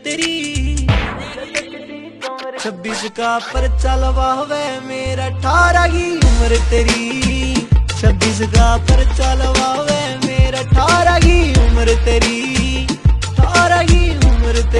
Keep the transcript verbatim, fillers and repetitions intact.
तेरी। छब्बीस का पर्चा लवावे मेरा, अठारह की उम्र तेरी। छब्बीस का पर्चा लवावे